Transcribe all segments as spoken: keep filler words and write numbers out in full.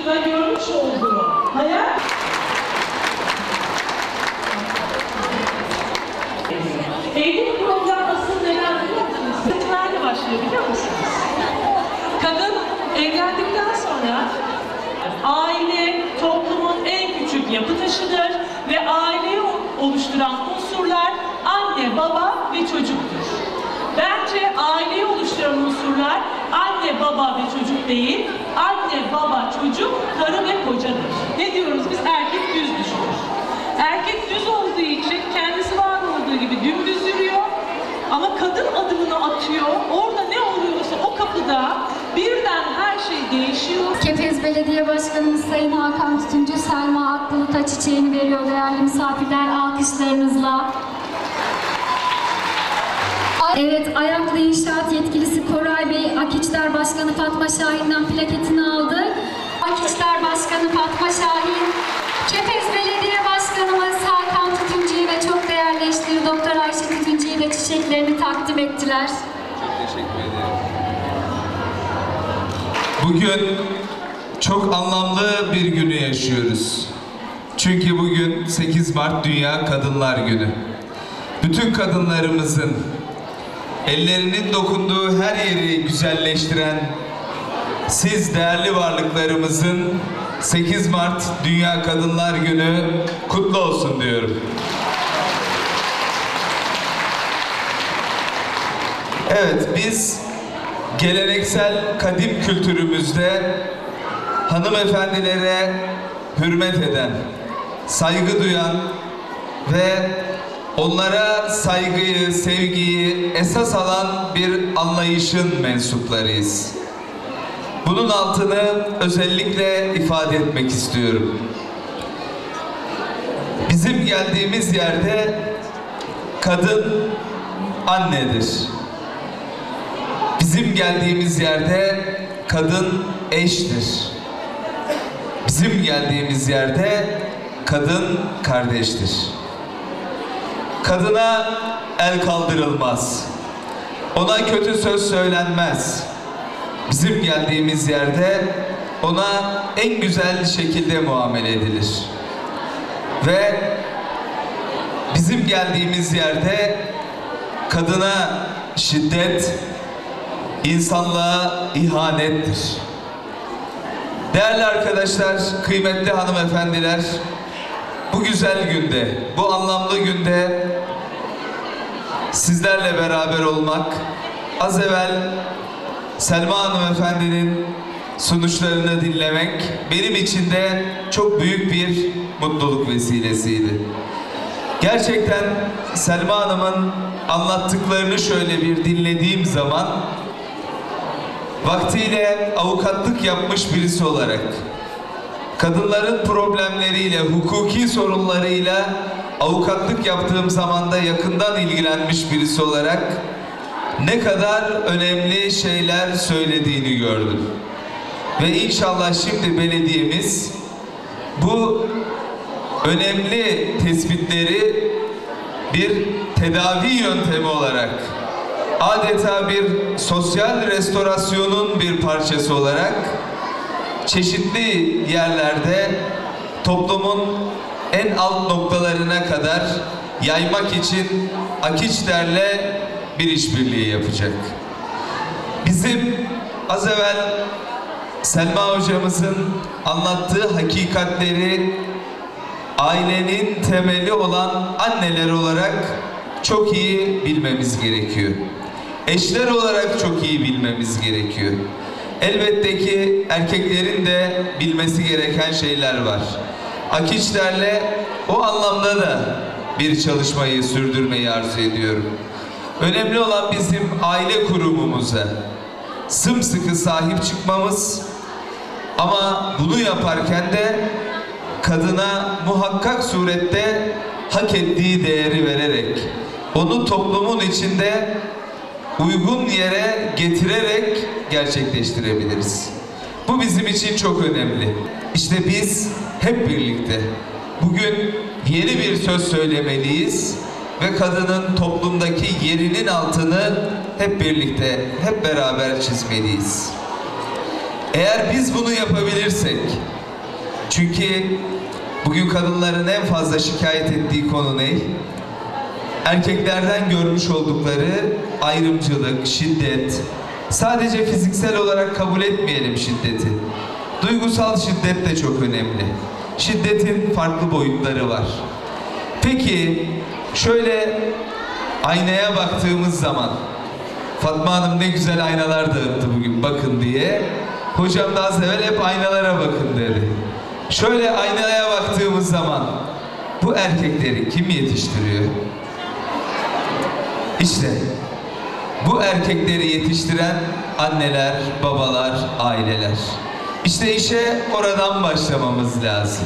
çocuğunda görmüş olduğu hayal evlilik problem asıl neden biliyor musunuz? Seçimlerle başlıyor biliyor musunuz? Kadın evlendikten sonra aile toplumun en küçük yapı taşıdır ve aileyi oluşturan unsurlar anne, baba ve çocuktur. Bence aileyi oluşturan unsurlar anne, baba ve çocuk değil, anne, baba, çocuk, karı ve kocadır. Ne diyoruz biz? Erkek düz düşünür. Erkek düz olduğu için kendisi var olduğu gibi dümdüz yürüyor. Ama kadın adımını atıyor. Orada ne oluyorsa o kapıda birden her şey değişiyor. Kepez Belediye Başkanımız Sayın Hakan Tütüncü, Selma Akbulut çiçeğini veriyor değerli misafirler, alkışlarınızla. Evet, Ayaklı İnşaat Yetkilisi Koray Bey, Akiçler Başkanı Fatma Şahin'den plaketini aldı. Akiçler Başkanı Fatma Şahin, Kepez Belediye Başkanımız Hakan Tütüncü'yü ve çok değerli eşleri Doktor Ayşe Tütüncü'ye de çiçeklerini takdim ettiler. Çok teşekkür ederim. Bugün çok anlamlı bir günü yaşıyoruz. Çünkü bugün sekiz Mart Dünya Kadınlar Günü. Bütün kadınlarımızın ellerinin dokunduğu her yeri güzelleştiren siz değerli varlıklarımızın sekiz Mart Dünya Kadınlar Günü kutlu olsun diyorum. Evet, biz geleneksel kadim kültürümüzde hanımefendilere hürmet eden, saygı duyan ve onlara saygıyı, sevgiyi esas alan bir anlayışın mensuplarıyız. Bunun altını özellikle ifade etmek istiyorum. Bizim geldiğimiz yerde kadın annedir. Bizim geldiğimiz yerde kadın eştir. Bizim geldiğimiz yerde kadın kardeştir. Kadına el kaldırılmaz. Ona kötü söz söylenmez. Bizim geldiğimiz yerde ona en güzel şekilde muamele edilir. Ve bizim geldiğimiz yerde kadına şiddet, insanlığa ihanettir. Değerli arkadaşlar, kıymetli hanımefendiler, bu güzel günde, bu anlamlı günde sizlerle beraber olmak, az evvel Selma hanımefendinin sunuşlarını dinlemek benim için de çok büyük bir mutluluk vesilesiydi. Gerçekten Selma Hanım'ın anlattıklarını şöyle bir dinlediğim zaman vaktiyle avukatlık yapmış birisi olarak kadınların problemleriyle, hukuki sorunlarıyla avukatlık yaptığım zamanda yakından ilgilenmiş birisi olarak ne kadar önemli şeyler söylediğini gördüm. Ve inşallah şimdi belediyemiz bu önemli tespitleri bir tedavi yöntemi olarak, adeta bir sosyal restorasyonun bir parçası olarak çeşitli yerlerde toplumun en alt noktalarına kadar yaymak için Akiçler'le bir işbirliği yapacak. Bizim az evvel Selma hocamızın anlattığı hakikatleri ailenin temeli olan anneler olarak çok iyi bilmemiz gerekiyor. Eşler olarak çok iyi bilmemiz gerekiyor. Elbette ki erkeklerin de bilmesi gereken şeyler var. Akiçler'le o anlamda da bir çalışmayı sürdürmeyi arzu ediyorum. Önemli olan bizim aile kurumumuza sımsıkı sahip çıkmamız ama bunu yaparken de kadına muhakkak surette hak ettiği değeri vererek onu toplumun içinde uygun yere getirerek gerçekleştirebiliriz. Bu bizim için çok önemli. İşte biz hep birlikte bugün yeni bir söz söylemeliyiz ve kadının toplumdaki yerinin altını hep birlikte, hep beraber çizmeliyiz. Eğer biz bunu yapabilirsek, Çünkü bugün kadınların en fazla şikayet ettiği konu ne? Erkeklerden görmüş oldukları ayrımcılık, şiddet. Sadece fiziksel olarak kabul etmeyelim şiddeti. Duygusal şiddet de çok önemli. Şiddetin farklı boyutları var. Peki şöyle aynaya baktığımız zaman, Fatma Hanım ne güzel aynalar dağıttı bugün bakın diye. Hocam da az evvel hep aynalara bakın dedi. Şöyle aynaya baktığımız zaman bu erkekleri kim yetiştiriyor? İşte bu erkekleri yetiştiren anneler, babalar, aileler. İşte işe oradan başlamamız lazım.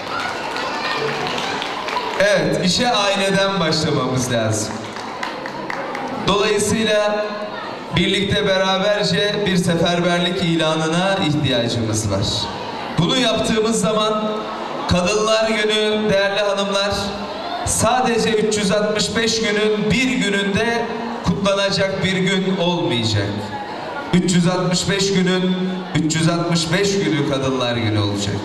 Evet, işe aileden başlamamız lazım. Dolayısıyla birlikte beraberce bir seferberlik ilanına ihtiyacımız var. Bunu yaptığımız zaman Kadınlar Günü değerli hanımlar sadece üç yüz altmış beş günün bir gününde kutlanacak bir gün olmayacak. üç yüz altmış beş günün üç yüz altmış beş günü Kadınlar Günü olacak.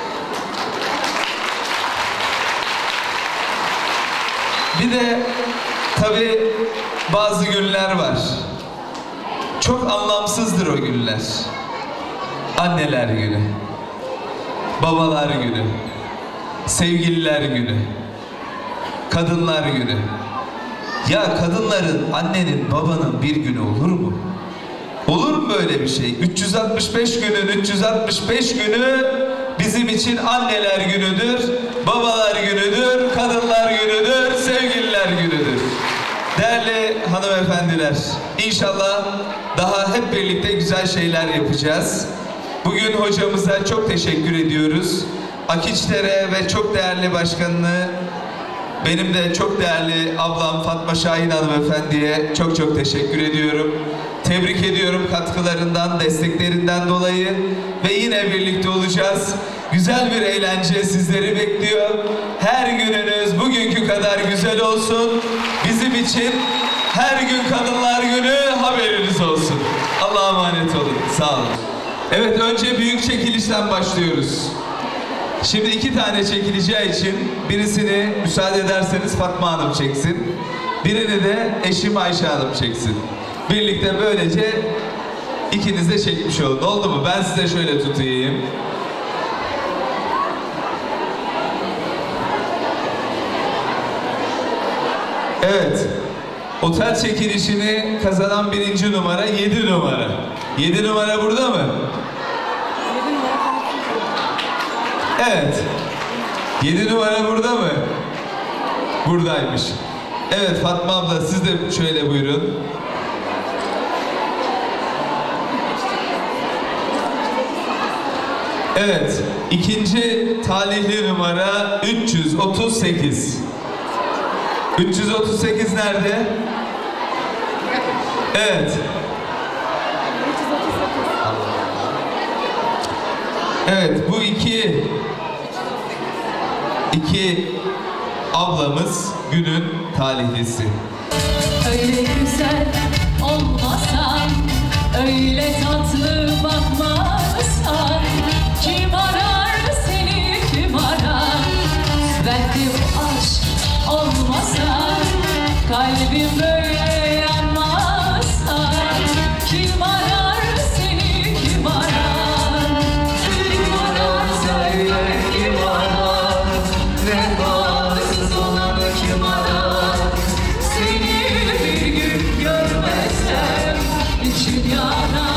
Bir de tabii bazı günler var. Çok anlamsızdır o günler. Anneler Günü, Babalar Günü, Sevgililer Günü, Kadınlar Günü. Ya kadınların, annenin, babanın bir günü olur mu? Olur mu böyle bir şey? üç yüz altmış beş günün üç yüz altmış beş günü bizim için anneler günüdür, babalar günüdür, kadınlar günüdür, sevgililer günüdür. Değerli hanımefendiler, inşallah daha hep birlikte güzel şeyler yapacağız. Bugün hocamıza çok teşekkür ediyoruz. Akiçdere ve çok değerli başkanını, benim de çok değerli ablam Fatma Şahin hanımefendiye çok çok teşekkür ediyorum. Tebrik ediyorum katkılarından, desteklerinden dolayı ve yine birlikte olacağız. Güzel bir eğlence sizleri bekliyor. Her gününüz bugünkü kadar güzel olsun. Bizim için her gün Kadınlar Günü, haberiniz olsun. Allah'a emanet olun. Sağ olun. Evet, önce büyük çekilişten başlıyoruz. Şimdi iki tane çekileceği için birisini müsaade ederseniz Fatma Hanım çeksin. Birini de eşim Ayşe Hanım çeksin. Birlikte böylece ikiniz de çekmiş olun. Oldu mu? Ben size şöyle tutayım. Evet. Otel çekilişini kazanan birinci numara yedi numara. Yedi numara burada mı? Evet. Yedi numara burada mı? Buradaymış. Evet Fatma abla, siz de şöyle buyurun. Evet. İkinci talihli numara üç yüz otuz sekiz. üç yüz otuz sekiz nerede? Evet. Evet, bu iki iki ablamız günün talihlisi. Öyle güzel olmasan, öyle tatlı bakmasan, kim arar seni, kim arar? Belki bu aşk olmasa, kalbim böyle yanmasa, kim arar seni, kim arar? Kim arar söyle, kim arar? Vefasız olanı kim arar? Seni bir gün görmezsem için yanar.